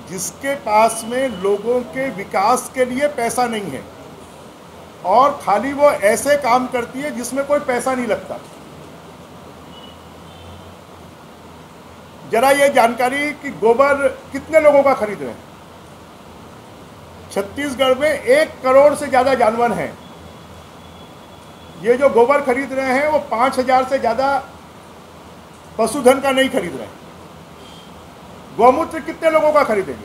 जिसके पास में लोगों के विकास के लिए पैसा नहीं है और खाली वो ऐसे काम करती है जिसमें कोई पैसा नहीं लगता। जरा ये जानकारी कि गोबर कितने लोगों का खरीद रहे हैं। छत्तीसगढ़ में 1 करोड़ से ज़्यादा जानवर हैं। ये जो गोबर खरीद रहे हैं वो 5,000 से ज़्यादा पशुधन का नहीं खरीद रहे हैं। गौमूत्र कितने लोगों का खरीदेंगे?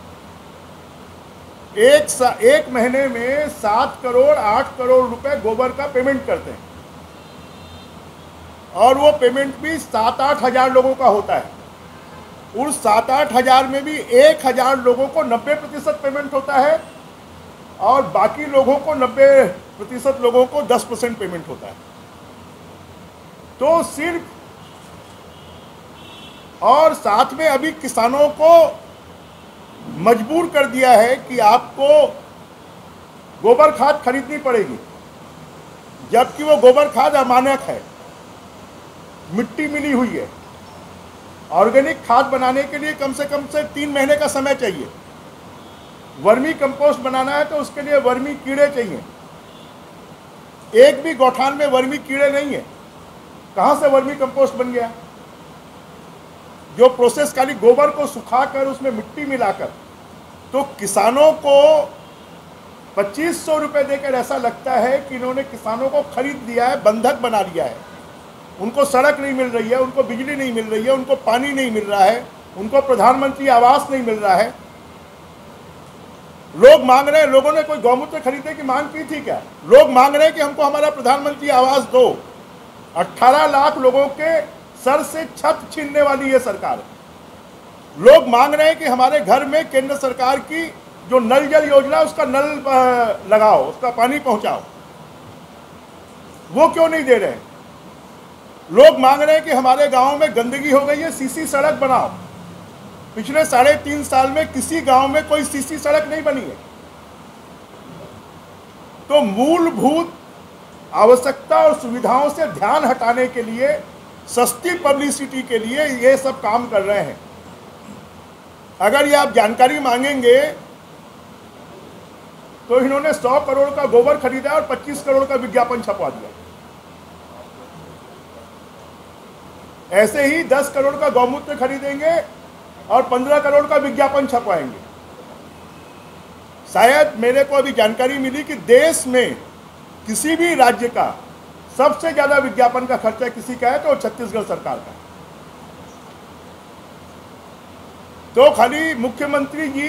एक महीने में 7 करोड़ 8 करोड़ रुपए गोबर का पेमेंट करते हैं और वो पेमेंट भी 7-8 हज़ार लोगों का होता है। उस 7-8 हज़ार में भी 1,000 लोगों को 90% पेमेंट होता है और बाकी लोगों को 90% लोगों को 10% पेमेंट होता है। तो सिर्फ और साथ में अभी किसानों को मजबूर कर दिया है कि आपको गोबर खाद खरीदनी पड़ेगी, जबकि वो गोबर खाद अमानक है, मिट्टी मिली हुई है। ऑर्गेनिक खाद बनाने के लिए कम से 3 महीने का समय चाहिए। वर्मी कंपोस्ट बनाना है तो उसके लिए वर्मी कीड़े चाहिए। एक भी गौठान में वर्मी कीड़े नहीं है, कहाँ से वर्मी कंपोस्ट बन गया? जो प्रोसेस खाली गोबर को सुखाकर उसमें मिट्टी मिलाकर, तो किसानों को 2500 रुपये देकर ऐसा लगता है कि इन्होंने किसानों को खरीद लिया है, बंधक बना लिया है। उनको सड़क नहीं मिल रही है, उनको बिजली नहीं मिल रही है, उनको पानी नहीं मिल रहा है, उनको प्रधानमंत्री आवास नहीं मिल रहा है। लोग मांग रहे हैं, लोगों ने कोई गौमूत्र खरीदने की मांग की थी क्या? लोग मांग रहे हैं कि हमको हमारा प्रधानमंत्री आवास दो। 18 लाख लोगों के सर से छत छीनने वाली ये सरकार है। लोग मांग रहे हैं कि हमारे घर में केंद्र सरकार की जो नल जल योजना उसका नल लगाओ, उसका पानी पहुंचाओ। वो क्यों नहीं दे रहे हैं? लोग मांग रहे हैं कि हमारे गांव में गंदगी हो गई है, सीसी सड़क बनाओ। पिछले 3.5 साल में किसी गांव में कोई सीसी सड़क नहीं बनी है। तो मूलभूत आवश्यकता और सुविधाओं से ध्यान हटाने के लिए, सस्ती पब्लिसिटी के लिए ये सब काम कर रहे हैं। अगर ये आप जानकारी मांगेंगे तो इन्होंने 100 करोड़ का गोबर खरीदा और 25 करोड़ का विज्ञापन छपवा दिया। ऐसे ही 10 करोड़ का गौमूत्र खरीदेंगे और 15 करोड़ का विज्ञापन छपवाएंगे। शायद मेरे को अभी जानकारी मिली कि देश में किसी भी राज्य का सबसे ज्यादा विज्ञापन का खर्चा किसी का है तो छत्तीसगढ़ सरकार का। तो खाली मुख्यमंत्री जी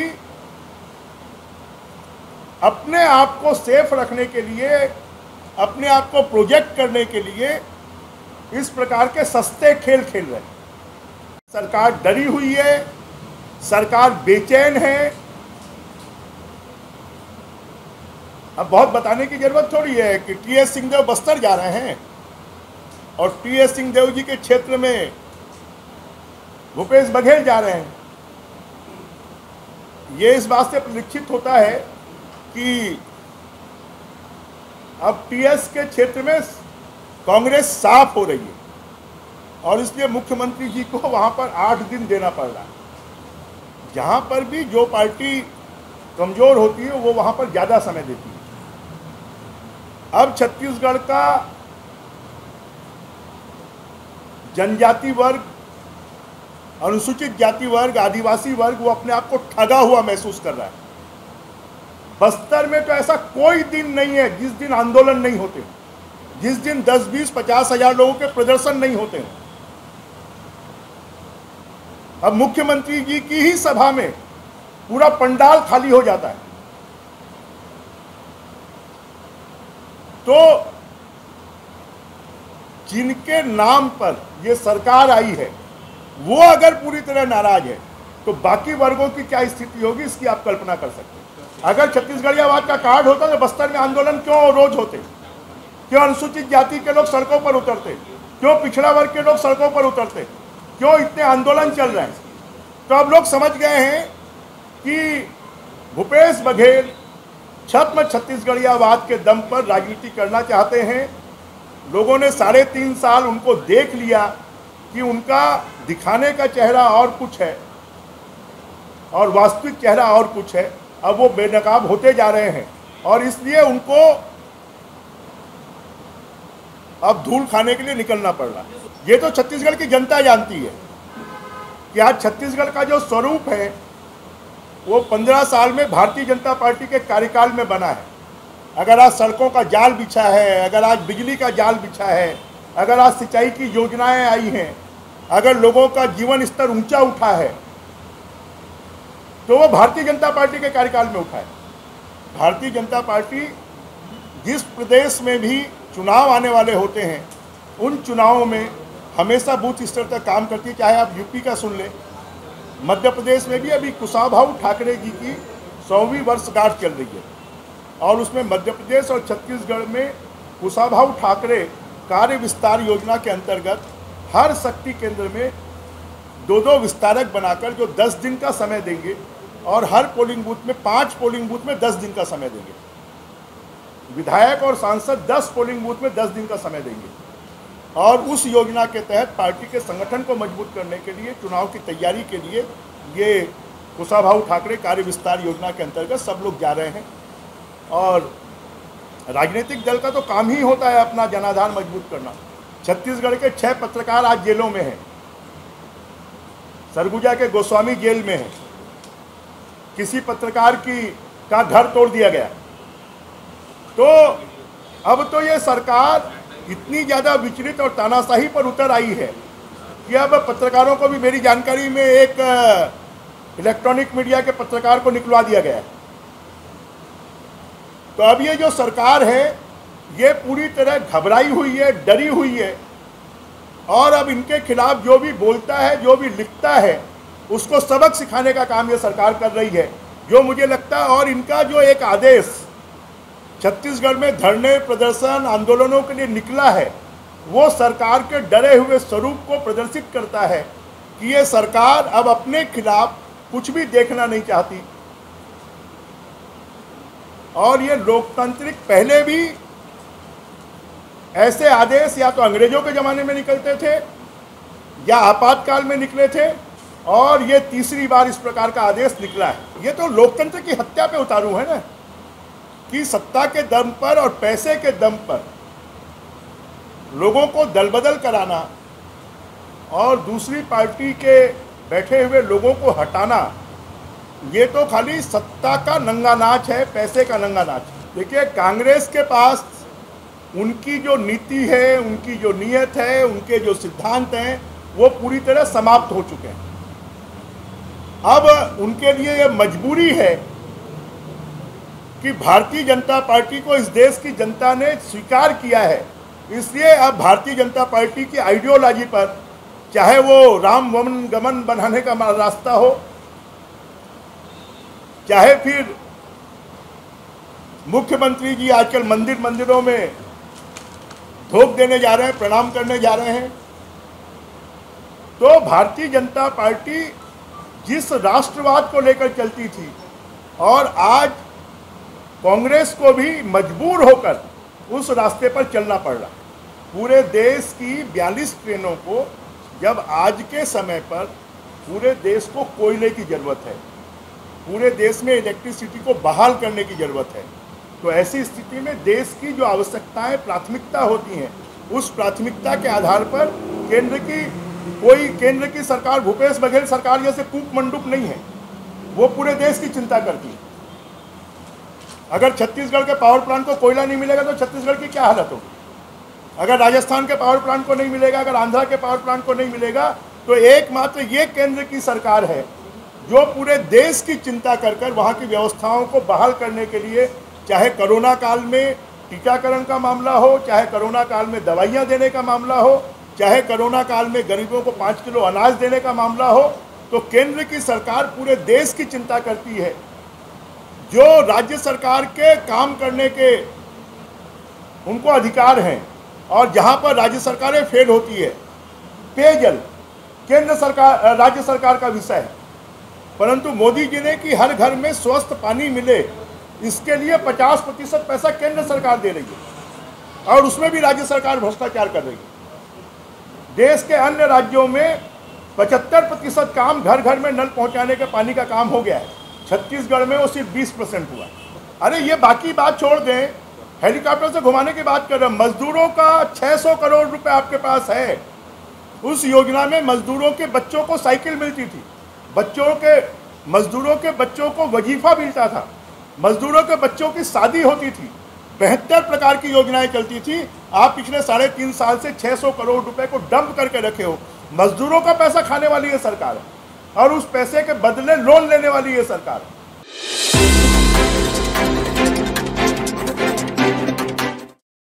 अपने आप को सेफ रखने के लिए, अपने आप को प्रोजेक्ट करने के लिए इस प्रकार के सस्ते खेल खेल रहे हैं। सरकार डरी हुई है, सरकार बेचैन है। अब बहुत बताने की जरूरत थोड़ी है कि टी.एस. सिंहदेव बस्तर जा रहे हैं और टी.एस. सिंहदेव जी के क्षेत्र में भूपेश बघेल जा रहे हैं। ये इस बात से परीक्षित होता है कि अब टी.एस. के क्षेत्र में कांग्रेस साफ हो रही है और इसलिए मुख्यमंत्री जी को वहां पर 8 दिन देना पड़ रहा है। जहां पर भी जो पार्टी कमजोर होती है वो वहां पर ज्यादा समय देती है। अब छत्तीसगढ़ का जनजाति वर्ग, अनुसूचित जाति वर्ग, आदिवासी वर्ग वो अपने आप को ठगा हुआ महसूस कर रहा है। बस्तर में तो ऐसा कोई दिन नहीं है जिस दिन आंदोलन नहीं होते, जिस दिन 10, 20, 50 हजार लोगों के प्रदर्शन नहीं होते हैं। अब मुख्यमंत्री जी की ही सभा में पूरा पंडाल खाली हो जाता है। तो जिनके नाम पर ये सरकार आई है वो अगर पूरी तरह नाराज है तो बाकी वर्गों की क्या स्थिति होगी इसकी आप कल्पना कर सकते हैं। अगर छत्तीसगढ़ियावाद का कार्ड होता तो बस्तर में आंदोलन क्यों रोज होते? क्यों अनुसूचित जाति के लोग सड़कों पर उतरते? क्यों पिछड़ा वर्ग के लोग सड़कों पर उतरते? क्यों इतने आंदोलन चल रहे हैं? तो अब लोग समझ गए हैं कि भूपेश बघेल छद्म छत्तीसगढ़ियावाद के दम पर राजनीति करना चाहते हैं। लोगों ने 3.5 साल उनको देख लिया कि उनका दिखाने का चेहरा और कुछ है और वास्तविक चेहरा और कुछ है। अब वो बेनकाब होते जा रहे हैं और इसलिए उनको अब धूल खाने के लिए निकलना पड़ रहा है। ये तो छत्तीसगढ़ की जनता जानती है कि आज छत्तीसगढ़ का जो स्वरूप है वो 15 साल में भारतीय जनता पार्टी के कार्यकाल में बना है। अगर आज सड़कों का जाल बिछा है, अगर आज बिजली का जाल बिछा है, अगर आज सिंचाई की योजनाएं आई हैं, अगर लोगों का जीवन स्तर ऊंचा उठा है, तो वो भारतीय जनता पार्टी के कार्यकाल में उठा है। भारतीय जनता पार्टी जिस प्रदेश में भी चुनाव आने वाले होते हैं उन चुनावों में हमेशा बूथ स्तर तक काम करती है। चाहे आप यूपी का सुन लें, मध्य प्रदेश में भी अभी कुशाभाऊ ठाकरे जी की 100वीं वर्षगांठ चल रही है और उसमें मध्य प्रदेश और छत्तीसगढ़ में कुशाभाऊ ठाकरे कार्य विस्तार योजना के अंतर्गत हर शक्ति केंद्र में 2-2 विस्तारक बनाकर जो 10 दिन का समय देंगे और हर पोलिंग बूथ में 5 पोलिंग बूथ में 10 दिन का समय देंगे। विधायक और सांसद 10 पोलिंग बूथ में 10 दिन का समय देंगे और उस योजना के तहत पार्टी के संगठन को मजबूत करने के लिए, चुनाव की तैयारी के लिए ये कुशाभाऊ ठाकरे कार्य विस्तार योजना के अंतर्गत सब लोग जा रहे हैं। और राजनीतिक दल का तो काम ही होता है अपना जनाधार मजबूत करना। छत्तीसगढ़ के 6 पत्रकार आज जेलों में हैं, सरगुजा के गोस्वामी जेल में है, किसी पत्रकार का घर तोड़ दिया गया। तो अब तो ये सरकार इतनी ज़्यादा विचलित और तानाशाही पर उतर आई है कि अब पत्रकारों को भी, मेरी जानकारी में एक इलेक्ट्रॉनिक मीडिया के पत्रकार को निकलवा दिया गया है। तो अब ये जो सरकार है ये पूरी तरह घबराई हुई है, डरी हुई है और अब इनके खिलाफ जो भी बोलता है, जो भी लिखता है, उसको सबक सिखाने का काम ये सरकार कर रही है, जो मुझे लगता है। और इनका जो एक आदेश छत्तीसगढ़ में धरने, प्रदर्शन, आंदोलनों के लिए निकला है, वो सरकार के डरे हुए स्वरूप को प्रदर्शित करता है कि ये सरकार अब अपने खिलाफ कुछ भी देखना नहीं चाहती। और ये लोकतांत्रिक, पहले भी ऐसे आदेश या तो अंग्रेजों के ज़माने में निकलते थे या आपातकाल में निकले थे और ये तीसरी बार इस प्रकार का आदेश निकला है। ये तो लोकतंत्र की हत्या पे उतारू है ना, कि सत्ता के दम पर और पैसे के दम पर लोगों को दलबदल कराना और दूसरी पार्टी के बैठे हुए लोगों को हटाना, ये तो खाली सत्ता का नंगा नाच है, पैसे का नंगा नाच है। देखिए, कांग्रेस के पास उनकी जो नीति है, उनकी जो नीयत है, उनके जो सिद्धांत हैं, वो पूरी तरह समाप्त हो चुके हैं। अब उनके लिए ये मजबूरी है कि भारतीय जनता पार्टी को इस देश की जनता ने स्वीकार किया है, इसलिए अब भारतीय जनता पार्टी की आइडियोलॉजी पर, चाहे वो राम गमन बनाने का रास्ता हो, चाहे फिर मुख्यमंत्री जी आजकल मंदिरों में धोख देने जा रहे हैं, प्रणाम करने जा रहे हैं, तो भारतीय जनता पार्टी जिस राष्ट्रवाद को लेकर चलती थी और आज कांग्रेस को भी मजबूर होकर उस रास्ते पर चलना पड़ रहा। पूरे देश की 42 ट्रेनों को, जब आज के समय पर पूरे देश को कोयले की ज़रूरत है, पूरे देश में इलेक्ट्रिसिटी को बहाल करने की ज़रूरत है, तो ऐसी स्थिति में देश की जो आवश्यकताएं, प्राथमिकता होती हैं, उस प्राथमिकता के आधार पर केंद्र की सरकार, भूपेश बघेल सरकार जैसे कूप मंडूक नहीं है, वो पूरे देश की चिंता करती है। अगर छत्तीसगढ़ के पावर प्लांट को कोयला नहीं मिलेगा तो छत्तीसगढ़ की क्या हालत होगी? अगर राजस्थान के पावर प्लांट को नहीं मिलेगा, अगर आंध्रा के पावर प्लांट को नहीं मिलेगा, तो एकमात्र ये केंद्र की सरकार है जो पूरे देश की चिंता कर वहाँ की व्यवस्थाओं को बहाल करने के लिए, चाहे कोरोना काल में टीकाकरण का मामला हो, चाहे कोरोना काल में दवाइयाँ देने का मामला हो, चाहे कोरोना काल में गरीबों को 5 किलो अनाज देने का मामला हो, तो केंद्र की सरकार पूरे देश की चिंता करती है। जो राज्य सरकार के काम करने के उनको अधिकार हैं और जहां पर राज्य सरकारें फेल होती है, पेयजल राज्य सरकार का विषय है, परंतु मोदी जी ने कि हर घर में स्वस्थ पानी मिले, इसके लिए 50% पैसा केंद्र सरकार दे रही है और उसमें भी राज्य सरकार भ्रष्टाचार कर रही है। देश के अन्य राज्यों में 75% काम घर घर में नल पहुंचाने के पानी का काम हो गया है। छत्तीसगढ़ में वो सिर्फ 20% हुआ। अरे ये बाकी बात छोड़ दें, हेलीकॉप्टर से घुमाने की बात कर रहे हैं। मजदूरों का 600 करोड़ रुपए आपके पास है। उस योजना में मजदूरों के बच्चों को साइकिल मिलती थी, मजदूरों के बच्चों को वजीफा मिलता था, मजदूरों के बच्चों की शादी होती थी, 72 प्रकार की योजनाएं चलती थी। आप पिछले 3.5 साल से 600 करोड़ रुपए को डंप करके रखे हो। मजदूरों का पैसा खाने वाली ये सरकार है और उस पैसे के बदले लोन लेने वाली ये सरकार है।